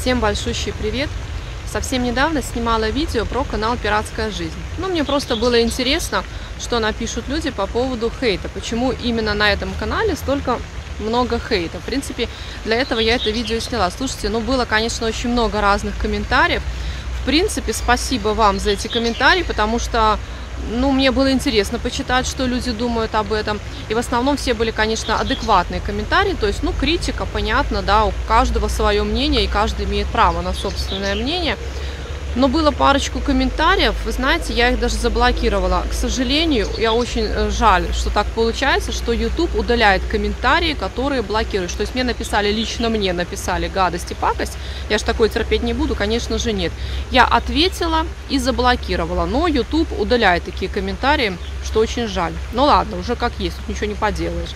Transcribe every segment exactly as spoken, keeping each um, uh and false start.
Всем большущий привет! Совсем недавно снимала видео про канал «Пиратская жизнь». Ну, мне просто было интересно, что напишут люди по поводу хейта. Почему именно на этом канале столько много хейта. В принципе, для этого я это видео сняла. Слушайте, ну было, конечно, очень много разных комментариев. В принципе, спасибо вам за эти комментарии, потому что ну, мне было интересно почитать, что люди думают об этом. И в основном все были, конечно, адекватные комментарии. То есть, ну, критика, понятно, да, у каждого свое мнение, и каждый имеет право на собственное мнение. Но было парочку комментариев, вы знаете, я их даже заблокировала. К сожалению, я очень жаль, что так получается, что YouTube удаляет комментарии, которые блокируют. То есть мне написали, лично мне написали гадость и пакость, я же такое терпеть не буду, конечно же нет. Я ответила и заблокировала, но YouTube удаляет такие комментарии, что очень жаль. Ну ладно, уже как есть, тут ничего не поделаешь.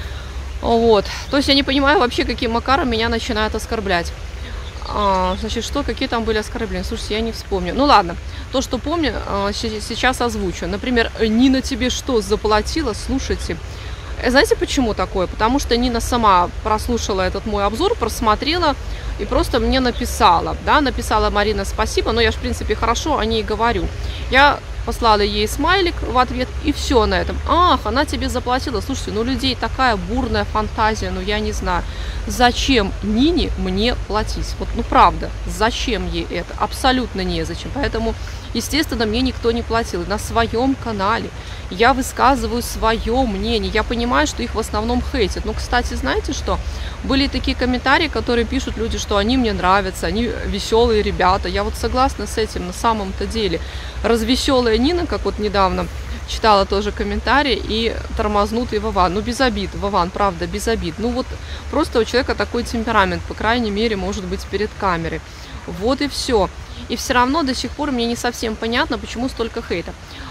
Вот, то есть я не понимаю вообще, каким макаром меня начинают оскорблять. А, значит, что, какие там были оскорбления? Слушайте, я не вспомню. Ну ладно, то, что помню, сейчас озвучу. Например, Нина тебе что, заплатила? Слушайте, знаете, почему такое? Потому что Нина сама прослушала этот мой обзор, просмотрела и просто мне написала, да, написала: Марина, спасибо, но я же, в принципе, хорошо о ней говорю. Я послала ей смайлик в ответ, и все на этом. Ах, она тебе заплатила. Слушайте, ну у людей такая бурная фантазия, ну я не знаю. Зачем Нине мне платить? Вот, ну правда, зачем ей это? Абсолютно незачем. Поэтому, естественно, мне никто не платил. На своем канале я высказываю свое мнение. Я понимаю, что их в основном хейтят. Но, кстати, знаете что? Были такие комментарии, которые пишут люди, что они мне нравятся, они веселые ребята. Я вот согласна с этим на самом-то деле. Развеселая Нина, как вот недавно читала тоже комментарий, и тормознутый Вован. Ну, без обид, Вован, правда, без обид. Ну, вот просто у человека такой темперамент, по крайней мере, может быть, перед камерой. Вот и все. И все равно до сих пор мне не совсем понятно, почему столько хейта.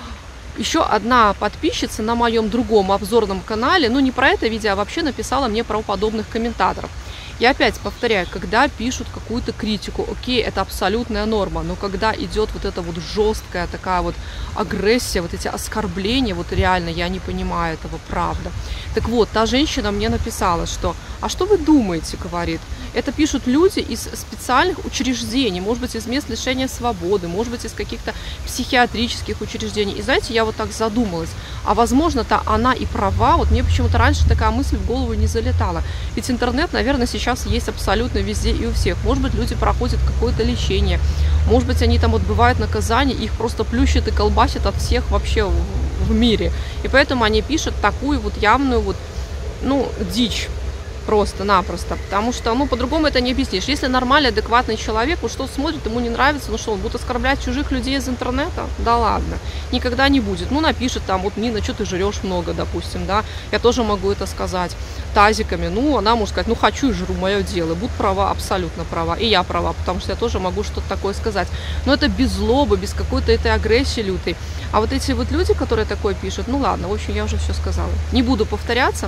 Еще одна подписчица на моем другом обзорном канале, ну, не про это видео, а вообще написала мне про подобных комментаторов. Я опять повторяю, когда пишут какую-то критику, окей, это абсолютная норма, но когда идет вот эта вот жесткая такая вот агрессия, вот эти оскорбления, вот реально я не понимаю этого, правда. Так вот, та женщина мне написала, что, а что вы думаете, говорит, это пишут люди из специальных учреждений, может быть, из мест лишения свободы, может быть, из каких-то психиатрических учреждений. И знаете, я вот так задумалась, а возможно-то она и права, вот мне почему-то раньше такая мысль в голову не залетала. Ведь интернет, наверное, сейчас есть абсолютно везде и у всех. Может быть, люди проходят какое-то лечение, может быть, они там отбывают наказание, их просто плющат и колбасят от всех вообще в мире. И поэтому они пишут такую вот явную вот, ну, дичь. Просто-напросто, потому что, ну, по-другому это не объяснишь. Если нормальный, адекватный человек, вот что смотрит, ему не нравится, ну что, он будет оскорблять чужих людей из интернета? Да ладно, никогда не будет. Ну, напишет там, вот, Нина, что ты жрешь много, допустим, да, я тоже могу это сказать тазиками, ну, она может сказать, ну, хочу и жру, мое дело, будь права, абсолютно права, и я права, потому что я тоже могу что-то такое сказать. Но это без злобы, без какой-то этой агрессии лютой. А вот эти вот люди, которые такое пишут, ну, ладно, в общем, я уже все сказала. Не буду повторяться.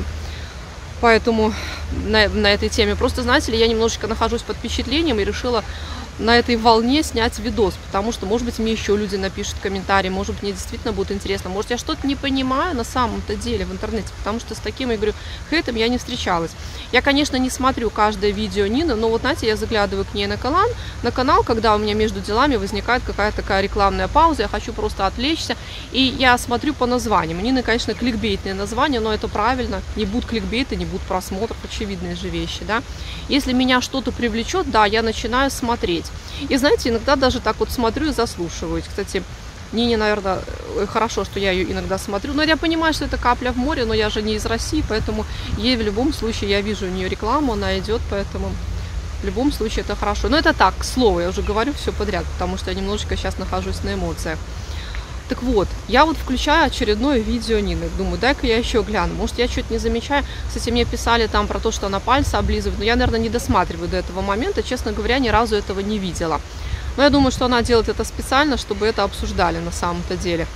Поэтому на, на этой теме, просто, знаете ли, я немножечко нахожусь под впечатлением и решила на этой волне снять видос, потому что, может быть, мне еще люди напишут комментарии, может быть, мне действительно будет интересно, может, я что-то не понимаю на самом-то деле в интернете, потому что с таким, я говорю, хейтом я не встречалась. Я, конечно, не смотрю каждое видео Нины, но вот, знаете, я заглядываю к ней на канал, на канал, когда у меня между делами возникает какая-то такая рекламная пауза, я хочу просто отвлечься, и я смотрю по названиям. У Нины, конечно, кликбейтные названия, но это правильно, не будут кликбейта, не будут просмотров, очевидные же вещи, да. Если меня что-то привлечет, да, я начинаю смотреть. И знаете, иногда даже так вот смотрю и заслушиваюсь. Кстати, Нине, наверное, хорошо, что я ее иногда смотрю. Но я понимаю, что это капля в море, но я же не из России, поэтому ей в любом случае, я вижу у нее рекламу, она идет, поэтому в любом случае это хорошо. Но это так, к слову, я уже говорю все подряд, потому что я немножечко сейчас нахожусь на эмоциях. Так вот, я вот включаю очередное видео Нины, думаю, дай-ка я еще гляну, может, я что-то не замечаю. Кстати, мне писали там про то, что она пальцы облизывает, но я, наверное, не досматриваю до этого момента, честно говоря, ни разу этого не видела. Но я думаю, что она делает это специально, чтобы это обсуждали на самом-то деле.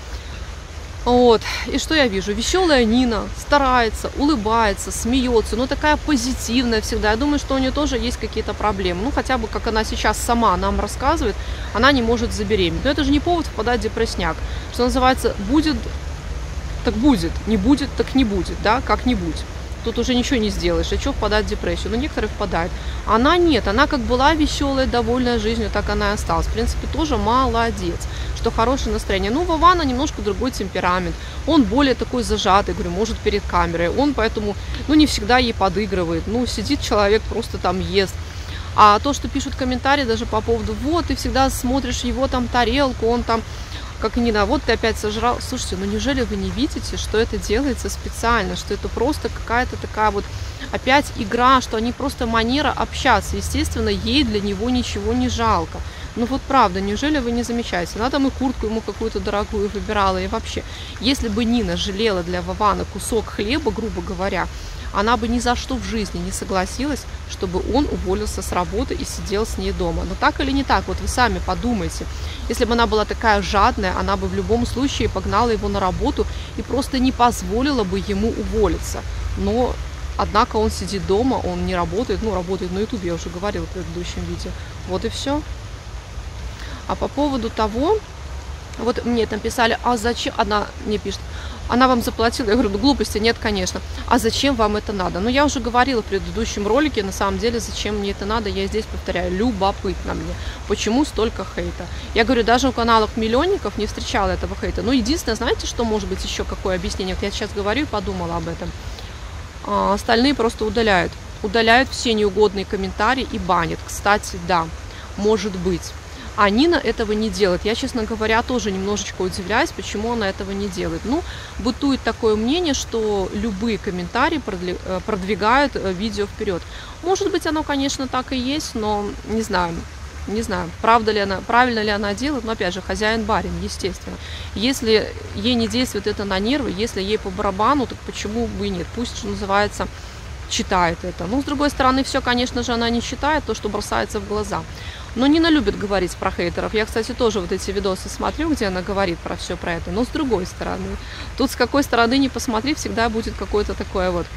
Вот, и что я вижу? Веселая Нина старается, улыбается, смеется, ну такая позитивная всегда. Я думаю, что у нее тоже есть какие-то проблемы. Ну хотя бы, как она сейчас сама нам рассказывает, она не может забеременеть. Но это же не повод впадать в депрессняк. Что называется, будет, так будет, не будет, так не будет, да, как-нибудь. тут уже ничего не сделаешь, а что впадать в депрессию? Ну, некоторые впадают. Она нет, она как была веселая, довольная жизнью, так она и осталась. В принципе, тоже молодец, что хорошее настроение. Ну, Вована немножко другой темперамент, он более такой зажатый, говорю, может перед камерой, он поэтому, ну, не всегда ей подыгрывает, ну, сидит человек, просто там ест. А то, что пишут комментарии даже по поводу, вот, ты всегда смотришь его там тарелку, он там, как и Нина, вот ты опять сожрал. Слушайте, ну неужели вы не видите, что это делается специально, что это просто какая-то такая вот опять игра, что они просто манера общаться. Естественно, ей для него ничего не жалко. Ну вот правда, неужели вы не замечаете? Она там и куртку ему какую-то дорогую выбирала, и вообще. Если бы Нина жалела для Вована кусок хлеба, грубо говоря, она бы ни за что в жизни не согласилась, чтобы он уволился с работы и сидел с ней дома. Но так или не так, вот вы сами подумайте. Если бы она была такая жадная, она бы в любом случае погнала его на работу и просто не позволила бы ему уволиться. Но, однако, он сидит дома, он не работает, ну, работает на ютубе, я уже говорила в предыдущем видео. Вот и все. А по поводу того, вот мне там писали, а зачем, она мне пишет, она вам заплатила, я говорю, ну глупости нет, конечно, а зачем вам это надо? Ну я уже говорила в предыдущем ролике, на самом деле, зачем мне это надо, я здесь повторяю, любопытно мне, почему столько хейта. Я говорю, даже у каналов миллионников не встречала этого хейта. Ну единственное, знаете, что может быть еще, какое объяснение, вот я сейчас говорю и подумала об этом, а, остальные просто удаляют, удаляют все неугодные комментарии и банят. Кстати, да, может быть. А Нина этого не делает. Я, честно говоря, тоже немножечко удивляюсь, почему она этого не делает. Ну, бытует такое мнение, что любые комментарии продвигают видео вперед. Может быть, оно, конечно, так и есть, но не знаю. Не знаю, правда ли она, правильно ли она делает, но опять же, хозяин-барин, естественно. Если ей не действует это на нервы, если ей по барабану, так почему бы и нет? Пусть, что называется, читает это. Ну, с другой стороны, все, конечно же, она не читает, то, что бросается в глаза. Но Нина любит говорить про хейтеров. Я, кстати, тоже вот эти видосы смотрю, где она говорит про все про это. Но с другой стороны, тут с какой стороны не посмотри, всегда будет какое-то такое вот,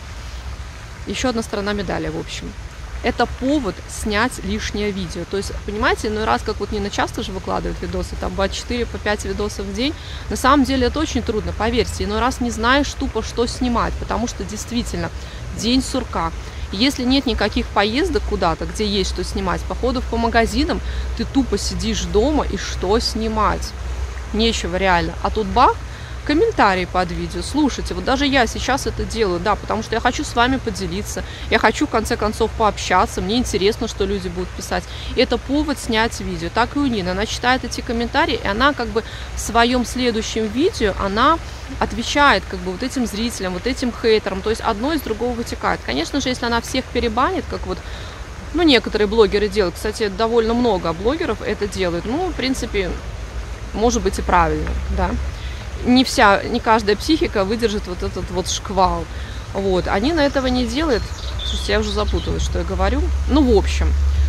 еще одна сторона медали, в общем. Это повод снять лишнее видео. То есть, понимаете, иной раз, как вот Нина часто же выкладывает видосы, там по четыре, по пять видосов в день, на самом деле это очень трудно, поверьте. Иной раз не знаешь тупо, что снимать, потому что действительно день сурка. Если нет никаких поездок куда-то, где есть что снимать, походов по магазинам, ты тупо сидишь дома и что снимать? Нечего реально. А тут бах, комментарии под видео. Слушайте, вот даже я сейчас это делаю, да, потому что я хочу с вами поделиться, я хочу в конце концов пообщаться, мне интересно, что люди будут писать. И это повод снять видео. Так и у Нины. Она читает эти комментарии, и она как бы в своем следующем видео, она отвечает как бы вот этим зрителям, вот этим хейтерам. То есть одно из другого вытекает. Конечно же, если она всех перебанит, как вот, ну, некоторые блогеры делают, кстати, довольно много блогеров это делают, ну, в принципе, может быть и правильно, да. Не вся, не каждая психика выдержит вот этот вот шквал. Вот. А Нина этого не делает. Слушайте, я уже запуталась, что я говорю. Ну, в общем.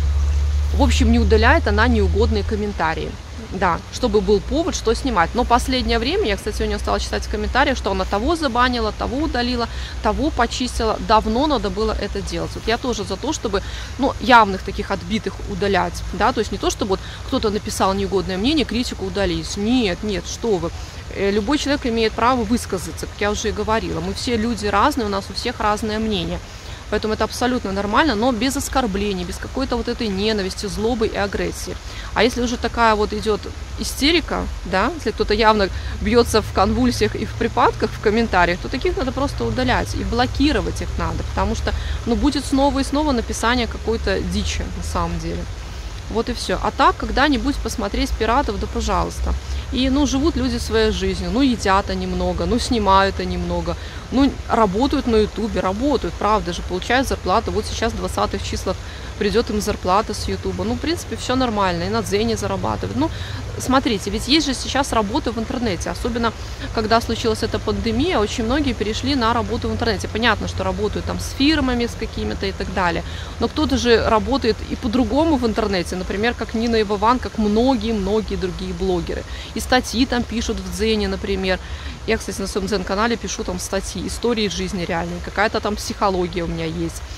В общем, не удаляет она неугодные комментарии. Да, чтобы был повод, что снимать. Но последнее время, я, кстати, у нее стала читать в комментариях, что она того забанила, того удалила, того почистила. Давно надо было это делать. Вот я тоже за то, чтобы, ну, явных таких отбитых удалять. Да, то есть не то, чтобы вот кто-то написал неугодное мнение, критику удалить. Нет, нет, что вы. Любой человек имеет право высказаться, как я уже и говорила. Мы все люди разные, у нас у всех разное мнение. Поэтому это абсолютно нормально, но без оскорблений, без какой-то вот этой ненависти, злобы и агрессии. А если уже такая вот идет истерика, да, если кто-то явно бьется в конвульсиях и в припадках в комментариях, то таких надо просто удалять и блокировать их надо, потому что, ну, будет снова и снова написание какой-то дичи на самом деле. Вот и все. А так, когда-нибудь посмотреть пиратов, да пожалуйста. И, ну, живут люди своей жизнью, ну, едят они много, ну, снимают они много, ну, работают на ютубе, работают, правда же, получают зарплату. Вот сейчас в двадцатых числах придет им зарплата с ютуба. Ну, в принципе, все нормально, и на Дзене зарабатывают. Ну, смотрите, ведь есть же сейчас работа в интернете, особенно когда случилась эта пандемия, очень многие перешли на работу в интернете. Понятно, что работают там с фирмами, с какими-то и так далее, но кто-то же работает и по-другому в интернете, например, как Нина и Вован, как многие-многие другие блогеры. И статьи там пишут в Дзене, например. Я, кстати, на своем Дзен-канале пишу там статьи, истории из жизни реальной, какая-то там психология у меня есть.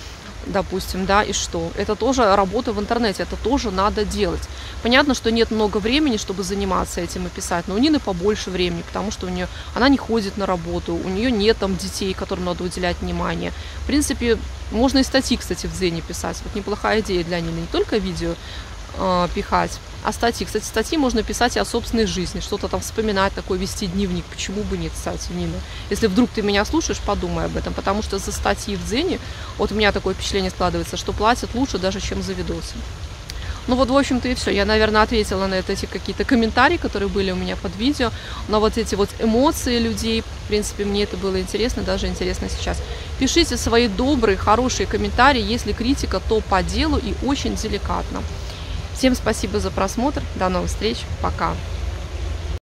допустим, да, и что? Это тоже работа в интернете, это тоже надо делать. Понятно, что нет много времени, чтобы заниматься этим и писать, но у Нины побольше времени, потому что у нее, она не ходит на работу, у нее нет там детей, которым надо уделять внимание. В принципе, можно и статьи, кстати, в Дзене писать. Вот неплохая идея для Нины, не только видео э, пихать, а статьи. Кстати, статьи можно писать и о собственной жизни, что-то там вспоминать, такой вести дневник. Почему бы нет, кстати, Нина? Если вдруг ты меня слушаешь, подумай об этом, потому что за статьи в Дзене, вот у меня такое впечатление складывается, что платят лучше даже, чем за видосы. Ну вот, в общем-то, и все. Я, наверное, ответила на это, эти какие-то комментарии, которые были у меня под видео, на вот эти вот эмоции людей. В принципе, мне это было интересно, даже интересно сейчас. Пишите свои добрые, хорошие комментарии. Если критика, то по делу и очень деликатно. Всем спасибо за просмотр. До новых встреч. Пока.